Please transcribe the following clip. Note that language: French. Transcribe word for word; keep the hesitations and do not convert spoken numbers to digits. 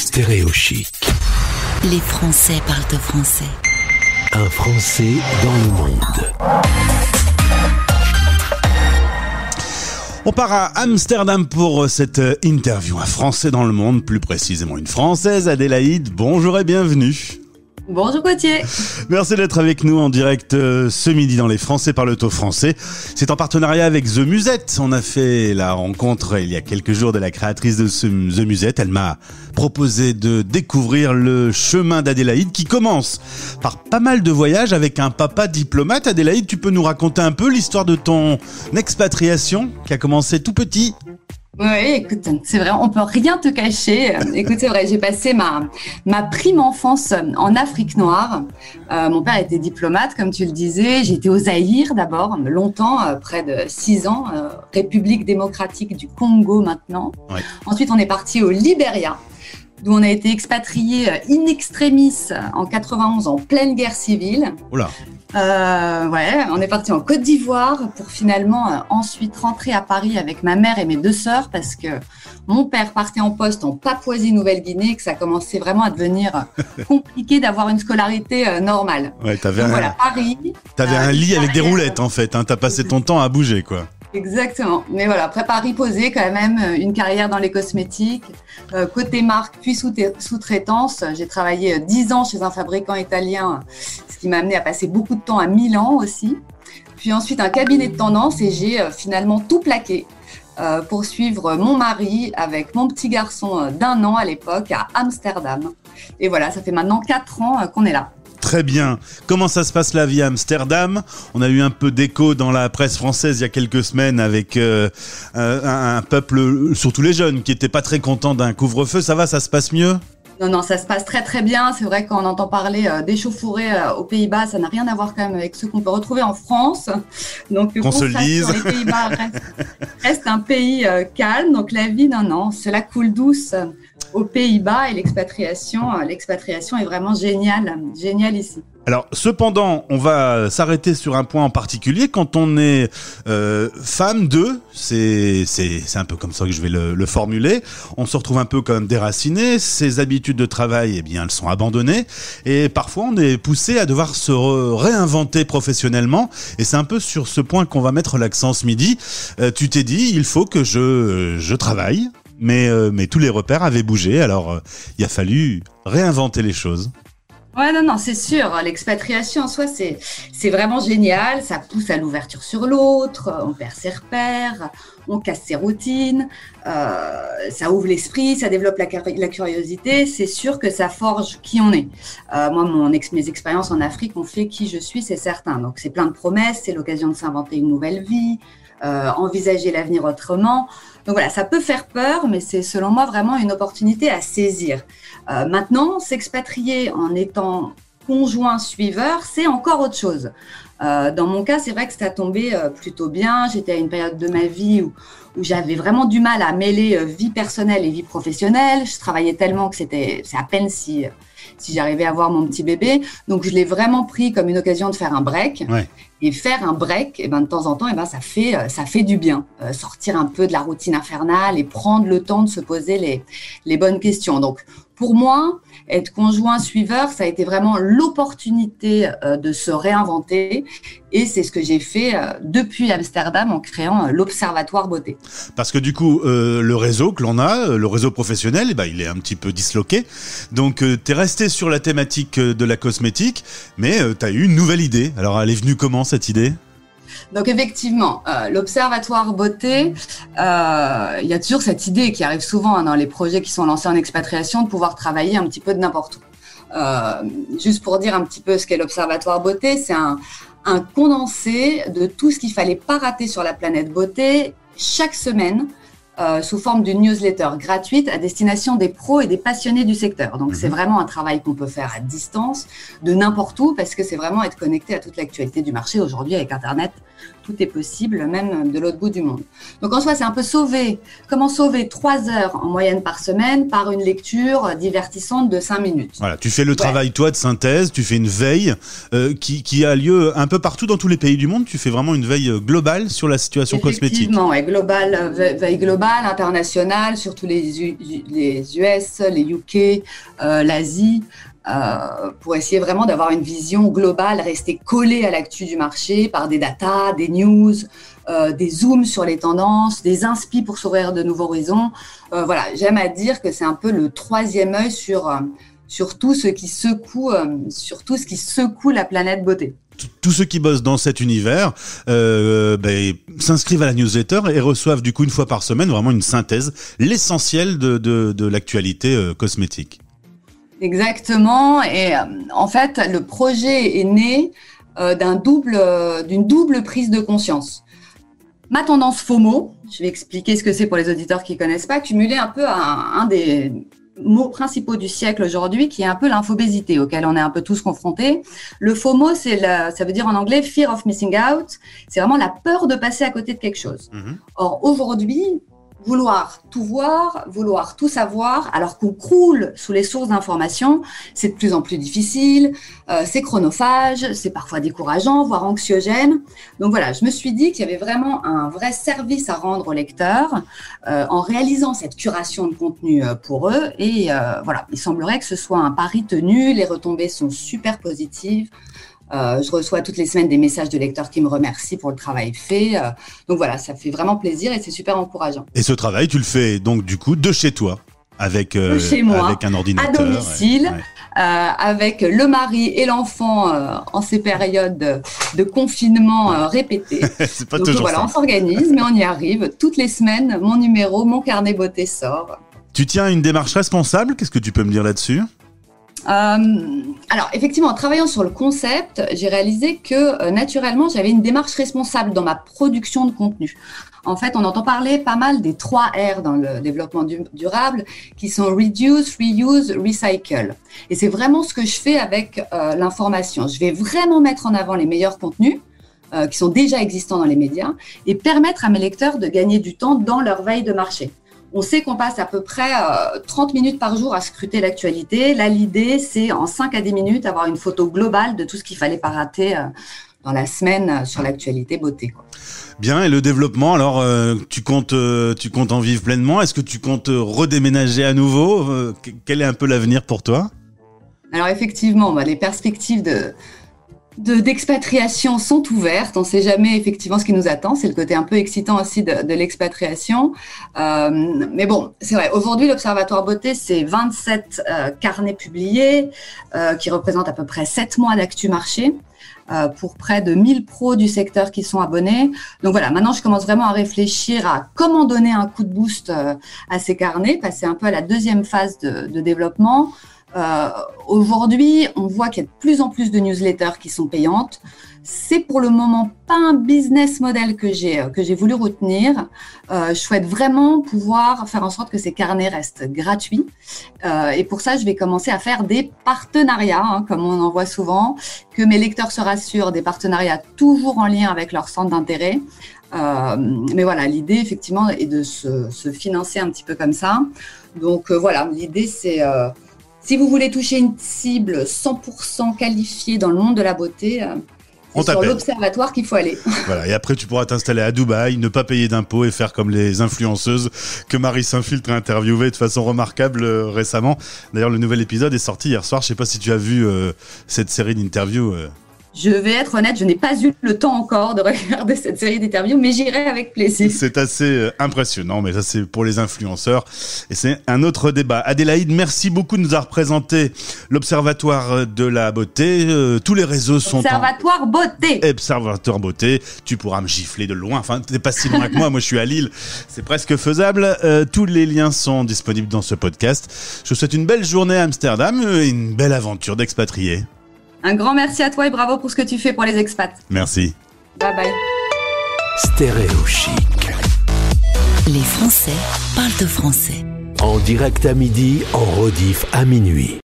Stéréo Chic. Les Français parlent français. Un Français dans le monde. On part à Amsterdam pour cette interview. Un Français dans le monde, plus précisément une Française. Adélaïde, bonjour et bienvenue. Bonjour Gauthier. Merci d'être avec nous en direct euh, ce midi dans Les Français parlent au français. C'est en partenariat avec The Musette. On a fait la rencontre il y a quelques jours de la créatrice de ce The Musette. Elle m'a proposé de découvrir le chemin d'Adélaïde qui commence par pas mal de voyages avec un papa diplomate. Adélaïde, tu peux nous raconter un peu l'histoire de ton expatriation qui a commencé tout petit? Oui, écoute, c'est vrai, on peut rien te cacher. Écoute, c'est vrai, j'ai passé ma, ma prime enfance en Afrique noire. Euh, mon père était diplomate, comme tu le disais. J'étais au Zaïre d'abord, longtemps, euh, près de six ans, euh, République démocratique du Congo maintenant. Ouais. Ensuite, on est parti au Libéria, d'où on a été expatrié in extremis en quatre-vingt-onze en pleine guerre civile. Oula. Euh, ouais, on est parti en Côte d'Ivoire pour finalement euh, ensuite rentrer à Paris avec ma mère et mes deux sœurs parce que mon père partait en poste en Papouasie-Nouvelle-Guinée et que ça commençait vraiment à devenir compliqué d'avoir une scolarité euh, normale. Ouais, t'avais Donc, un, voilà, Paris. T'avais euh, un lit avec des roulettes en fait. Hein, t'as passé ton temps à bouger quoi. Exactement. Mais voilà, après Paris posé quand même, une carrière dans les cosmétiques, euh, côté marque puis sous-traitance. J'ai travaillé dix ans chez un fabricant italien, ce qui m'a amené à passer beaucoup de temps à Milan aussi. Puis ensuite un cabinet de tendance et j'ai euh, finalement tout plaqué euh, pour suivre mon mari avec mon petit garçon d'un an à l'époque à Amsterdam. Et voilà, ça fait maintenant quatre ans euh, qu'on est là. Très bien. Comment ça se passe la vie à Amsterdam? On a eu un peu d'écho dans la presse française il y a quelques semaines avec euh, un, un peuple, surtout les jeunes, qui n'étaient pas très contents d'un couvre-feu. Ça va, ça se passe mieux? Non, non, ça se passe très très bien. C'est vrai qu'on entend parler euh, d'échauffourées euh, aux Pays-Bas, ça n'a rien à voir quand même avec ce qu'on peut retrouver en France. Donc, qu'on se le dise. Les Pays-Bas reste, reste un pays euh, calme. Donc la vie, non, non, cela coule douce euh, aux Pays-Bas et l'expatriation, euh, l'expatriation est vraiment géniale, géniale ici. Alors, cependant, on va s'arrêter sur un point en particulier. Quand on est euh, femme de, c'est c'est c'est un peu comme ça que je vais le, le formuler. On se retrouve un peu comme déraciné. Ses habitudes de travail, eh bien, elles sont abandonnées. Et parfois, on est poussé à devoir se re- réinventer professionnellement. Et c'est un peu sur ce point qu'on va mettre l'accent ce midi. Euh, tu t'es dit, il faut que je je travaille. Mais euh, mais tous les repères avaient bougé. Alors, euh, il a fallu réinventer les choses. Ouais, non, non, c'est sûr. L'expatriation en soi, c'est, c'est vraiment génial. Ça pousse à l'ouverture sur l'autre. On perd ses repères, on casse ses routines. Euh, ça ouvre l'esprit, ça développe la, la curiosité. C'est sûr que ça forge qui on est. Euh, moi, mon ex, mes expériences en Afrique ont fait qui je suis, c'est certain. Donc, c'est plein de promesses. C'est l'occasion de s'inventer une nouvelle vie, euh, envisager l'avenir autrement. Donc voilà, ça peut faire peur, mais c'est selon moi vraiment une opportunité à saisir. Euh, maintenant, s'expatrier en étant conjoint suiveur, c'est encore autre chose. Euh, dans mon cas, c'est vrai que ça tombé euh, plutôt bien. J'étais à une période de ma vie où, où j'avais vraiment du mal à mêler euh, vie personnelle et vie professionnelle. Je travaillais tellement que c'était, c'est à peine si, si j'arrivais à voir mon petit bébé. Donc, je l'ai vraiment pris comme une occasion de faire un break. Ouais. Et faire un break, et ben, de temps en temps, et ben, ça fait, ça fait du bien. Euh, sortir un peu de la routine infernale et prendre le temps de se poser les, les bonnes questions. Donc, pour moi, être conjoint suiveur, ça a été vraiment l'opportunité euh, de se réinventer. Et c'est ce que j'ai fait euh, depuis Amsterdam en créant euh, l'Observatoire Beauté. Parce que du coup, euh, le réseau que l'on a, le réseau professionnel, eh ben, il est un petit peu disloqué. Donc, euh, tu es resté sur la thématique de la cosmétique, mais euh, tu as eu une nouvelle idée. Alors, elle est venue comment cette idée ? Donc effectivement, euh, l'Observatoire Beauté, euh, il y a toujours cette idée qui arrive souvent hein, dans les projets qui sont lancés en expatriation de pouvoir travailler un petit peu de n'importe où. Euh, juste pour dire un petit peu ce qu'est l'Observatoire Beauté, c'est un, un condensé de tout ce qu'il fallait pas rater sur la planète beauté chaque semaine. Euh, sous forme d'une newsletter gratuite à destination des pros et des passionnés du secteur. Donc, mmh. c'est vraiment un travail qu'on peut faire à distance, de n'importe où, parce que c'est vraiment être connecté à toute l'actualité du marché aujourd'hui avec Internet. tout est possible, même de l'autre bout du monde. Donc en soi, c'est un peu sauver. Comment sauver trois heures en moyenne par semaine par une lecture divertissante de cinq minutes. Voilà, tu fais le Ouais. travail, toi, de synthèse, tu fais une veille euh, qui, qui a lieu un peu partout dans tous les pays du monde. Tu fais vraiment une veille globale sur la situation cosmétique. Effectivement, ouais, global, euh, ve- veille globale, internationale, surtout les, U- les U S, les U K, euh, l'Asie, euh, pour essayer vraiment d'avoir une vision globale, rester collé à l'actu du marché par des datas, des news, euh, des zooms sur les tendances, des inspi pour s'ouvrir de nouveaux horizons. Euh, voilà, j'aime à dire que c'est un peu le troisième œil sur, euh, sur tout ce qui secoue, euh, sur tout ce qui secoue la planète beauté. Tous ceux qui bossent dans cet univers euh, ben, s'inscrivent à la newsletter et reçoivent du coup une fois par semaine vraiment une synthèse, l'essentiel de, de, de l'actualité euh, cosmétique. Exactement. Et euh, en fait, le projet est né euh, d'un double, euh, d'une double prise de conscience. Ma tendance FOMO, je vais expliquer ce que c'est pour les auditeurs qui connaissent pas, cumulé un peu à un, un des mots principaux du siècle aujourd'hui, qui est un peu l'infobésité auquel on est un peu tous confrontés. Le FOMO, c'est la, ça veut dire en anglais fear of missing out. C'est vraiment la peur de passer à côté de quelque chose. Mmh. Or, aujourd'hui, vouloir tout voir, vouloir tout savoir, alors qu'on croule sous les sources d'informations, c'est de plus en plus difficile, euh, c'est chronophage, c'est parfois décourageant, voire anxiogène. Donc voilà, je me suis dit qu'il y avait vraiment un vrai service à rendre aux lecteurs euh, en réalisant cette curation de contenu euh, pour eux. Et euh, voilà, il semblerait que ce soit un pari tenu, les retombées sont super positives. Euh, je reçois toutes les semaines des messages de lecteurs qui me remercient pour le travail fait. Euh, donc voilà, ça fait vraiment plaisir et c'est super encourageant. Et ce travail, tu le fais donc du coup de chez toi, avec, euh, De chez moi, avec un ordinateur. à domicile, ouais, ouais. Euh, avec le mari et l'enfant euh, en ces périodes de, de confinement euh, répétées. C'est pas Donc toujours voilà, ça. on s'organise, mais on y arrive. Toutes les semaines, mon numéro, mon carnet beauté sort. Tu tiens une démarche responsable, qu'est-ce que tu peux me dire là-dessus ? Euh, alors, effectivement, en travaillant sur le concept, j'ai réalisé que euh, naturellement, j'avais une démarche responsable dans ma production de contenu. En fait, on entend parler pas mal des trois R dans le développement du- durable, qui sont Reduce, Reuse, Recycle. Et c'est vraiment ce que je fais avec euh, l'information. Je vais vraiment mettre en avant les meilleurs contenus, euh, qui sont déjà existants dans les médias, et permettre à mes lecteurs de gagner du temps dans leur veille de marché. On sait qu'on passe à peu près euh, trente minutes par jour à scruter l'actualité. Là, l'idée, c'est en cinq à dix minutes avoir une photo globale de tout ce qu'il fallait pas rater euh, dans la semaine euh, sur l'actualité beauté, quoi. Bien, et le développement, alors euh, tu comptes euh, tu comptes en vivre pleinement ? Est-ce que tu comptes euh, redéménager à nouveau ? Euh, que- Quel est un peu l'avenir pour toi ? Alors effectivement, bah, les perspectives de, de, d'expatriation sont ouvertes. On ne sait jamais effectivement ce qui nous attend. C'est le côté un peu excitant aussi de, de l'expatriation. Euh, mais bon, c'est vrai. Aujourd'hui, l'Observatoire Beauté, c'est vingt-sept euh, carnets publiés euh, qui représentent à peu près sept mois d'actu marché. Euh, pour près de mille pros du secteur qui sont abonnés. Donc voilà, maintenant je commence vraiment à réfléchir à comment donner un coup de boost euh, à ces carnets, passer un peu à la deuxième phase de, de développement. Euh, aujourd'hui, on voit qu'il y a de plus en plus de newsletters qui sont payantes. C'est pour le moment pas un business model que j'ai que j'ai voulu retenir. Euh, je souhaite vraiment pouvoir faire en sorte que ces carnets restent gratuits. Euh, et pour ça, je vais commencer à faire des partenariats, hein, comme on en voit souvent, que mes lecteurs se rassurent, des partenariats toujours en lien avec leur centre d'intérêt. Euh, mais voilà, l'idée effectivement est de se, se financer un petit peu comme ça. Donc euh, voilà, l'idée c'est euh, si vous voulez toucher une cible cent pour cent qualifiée dans le monde de la beauté, euh, On c'est sur t'appelle. l'observatoire qu'il faut aller. Voilà, et après tu pourras t'installer à Dubaï, ne pas payer d'impôts et faire comme les influenceuses que Marie Saint-Filtre a interviewées de façon remarquable euh, récemment. D'ailleurs, le nouvel épisode est sorti hier soir. Je sais pas si tu as vu euh, cette série d'interviews. Euh. Je vais être honnête, je n'ai pas eu le temps encore de regarder cette série d'interviews, mais j'irai avec plaisir. C'est assez euh, impressionnant, mais ça c'est pour les influenceurs et c'est un autre débat. Adélaïde, merci beaucoup de nous avoir présenté l'Observatoire de la beauté. Euh, tous les réseaux sont Observatoire Beauté. en Observatoire beauté. Tu pourras me gifler de loin. Enfin, t'es pas si loin que moi. Moi, je suis à Lille. C'est presque faisable. Euh, tous les liens sont disponibles dans ce podcast. Je vous souhaite une belle journée à Amsterdam et une belle aventure d'expatrié. Un grand merci à toi et bravo pour ce que tu fais pour les expats. Merci. Bye bye. Stéréo Chic. Les Français parlent de français. En direct à midi, en rediff à minuit.